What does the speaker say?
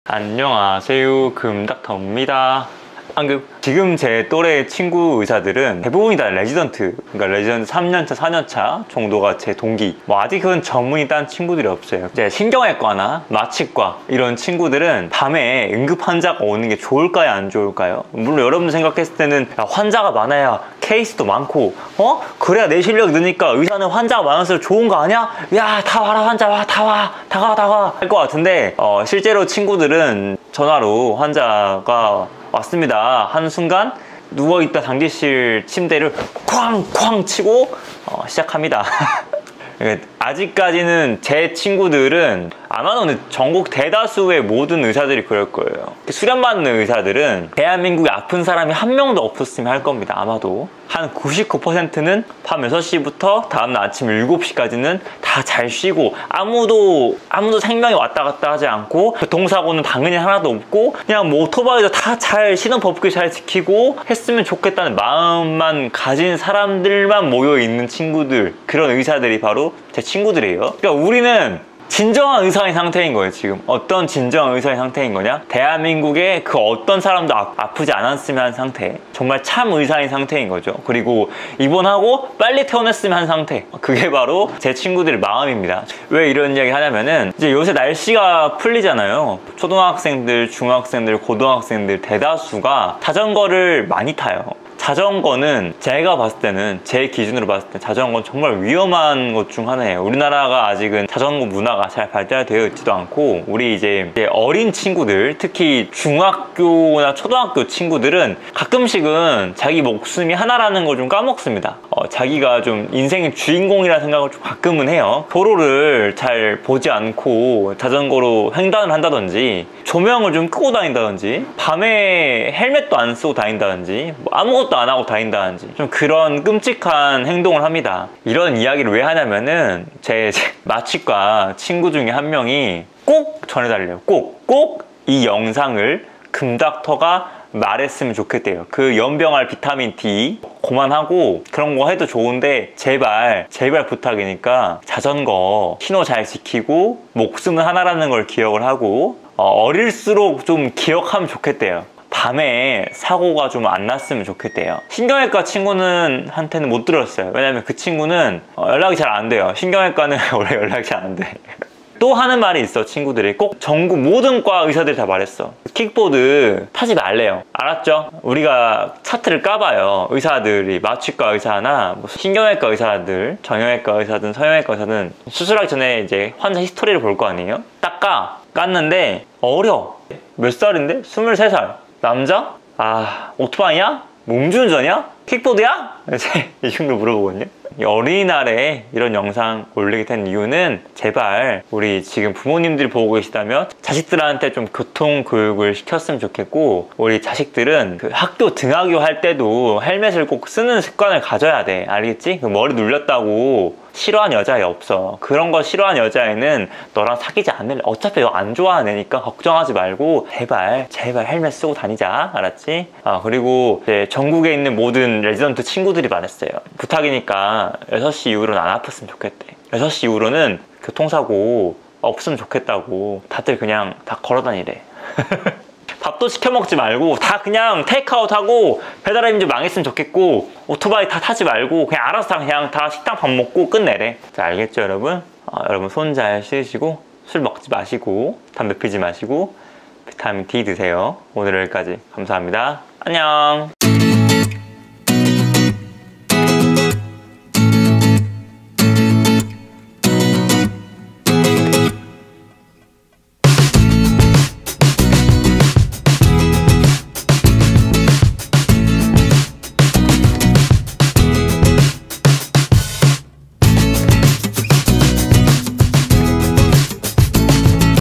안녕하세요, 금닥터입니다. 지금 제 또래 친구 의사들은 대부분이 다 레지던트, 그러니까 레지던트 3년차, 4년차 정도가 제 동기. 아직은 전문의 딴 친구들이 없어요. 이제 신경외과나 마취과 이런 친구들은 밤에 응급 환자가 오는 게 좋을까요, 안 좋을까요? 물론 여러분 생각했을 때는 환자가 많아야 케이스도 많고 그래야 내 실력이 느니까 의사는 환자가 많을수록 좋은 거 아니야? 야, 다 와라, 환자 와, 다 와, 할 것 같은데 실제로 친구들은 전화로 환자가 왔습니다 하는 순간 누워있다 당직실 침대를 쾅쾅 치고 시작합니다. 아직까지는 제 친구들은 아마도 전국 대다수의 모든 의사들이 그럴 거예요. 수련받는 의사들은 대한민국에 아픈 사람이 한 명도 없었으면 할 겁니다. 아마도 한 99%는 밤 6시부터 다음날 아침 7시까지는 다 잘 쉬고 아무도 생명이 왔다 갔다 하지 않고 교통사고는 당연히 하나도 없고 그냥 오토바이도 다 잘 신호법규 잘 지키고 했으면 좋겠다는 마음만 가진 사람들만 모여있는 친구들, 그런 의사들이 바로 제 친구들이에요. 그러니까 우리는 진정한 의사인 상태인 거예요. 지금 어떤 진정한 의사인 상태인 거냐? 대한민국의 그 어떤 사람도 아프지 않았으면 한 상태, 정말 참 의사인 상태인 거죠. 그리고 입원하고 빨리 퇴원했으면 한 상태, 그게 바로 제 친구들의 마음입니다. 왜 이런 이야기 하냐면은 이제 요새 날씨가 풀리잖아요. 초등학생들, 중학생들, 고등학생들 대다수가 자전거를 많이 타요. 자전거는 제가 봤을 때는, 제 기준으로 봤을 때 자전거는 정말 위험한 것 중 하나예요. 우리나라가 아직은 자전거 문화가 잘 발달되어 있지도 않고, 우리 이제 어린 친구들, 특히 중학교나 초등학교 친구들은 가끔씩은 자기 목숨이 하나라는 걸 좀 까먹습니다. 자기가 좀 인생의 주인공이라는 생각을 좀 가끔은 해요. 도로를 잘 보지 않고 자전거로 횡단을 한다든지, 조명을 좀 끄고 다닌다든지, 밤에 헬멧도 안 쓰고 다닌다든지, 아무것도 안 하고 다닌다든지, 좀 그런 끔찍한 행동을 합니다. 이런 이야기를 왜 하냐면은 제 마취과 친구 중에 한 명이 꼭 전해달래요. 꼭 이 영상을 금닥터가 말했으면 좋겠대요. 그 연병할 비타민 D 그만하고 그런 거 해도 좋은데 제발 부탁이니까 자전거 신호 잘 지키고 목숨은 하나라는 걸 기억을 하고 어릴수록 좀 기억하면 좋겠대요. 밤에 사고가 좀 안 났으면 좋겠대요. 신경외과 친구는 한테는 못 들었어요. 왜냐면 그 친구는 연락이 잘 안 돼요. 신경외과는 원래 연락이 잘 안 돼. 또 하는 말이 있어. 친구들이 꼭 전국 모든 과 의사들이 다 말했어. 킥보드 타지 말래요. 알았죠? 우리가 차트를 까봐요. 의사들이 마취과 의사나 신경외과 의사들, 정형외과 의사든 서형외과 의사든 수술하기 전에 이제 환자 히스토리를 볼 거 아니에요? 딱 깠는데 어려. 몇 살인데? 23살. 남자? 오토바이냐? 음주운전이야? 킥보드야? 이 정도 물어보거든요. 어린이날에 이런 영상 올리게 된 이유는 제발 우리 지금 부모님들이 보고 계시다면 자식들한테 좀 교통교육을 시켰으면 좋겠고, 우리 자식들은 그 학교 등하교 할 때도 헬멧을 꼭 쓰는 습관을 가져야 돼. 알겠지? 그 머리 눌렸다고 싫어하는 여자애 없어. 그런 거 싫어하는 여자애는 너랑 사귀지 않을래. 어차피 너 안 좋아하는 애니까 걱정하지 말고 제발 헬멧 쓰고 다니자. 알았지? 그리고 이제 전국에 있는 모든 레지던트 친구들이 말했어요. 부탁이니까 6시 이후로는 안 아팠으면 좋겠대. 6시 이후로는 교통사고 없으면 좋겠다고. 다들 그냥 다 걸어다니래. 밥도 시켜 먹지 말고 다 그냥 테이크아웃하고, 배달의민족 망했으면 좋겠고, 오토바이 다 타지 말고 그냥 알아서 그냥 다 식당 밥 먹고 끝내래. 자, 알겠죠 여러분? 여러분 손 잘 씻으시고 술 먹지 마시고 담배 피지 마시고 비타민 D 드세요. 오늘 여기까지. 감사합니다. 안녕.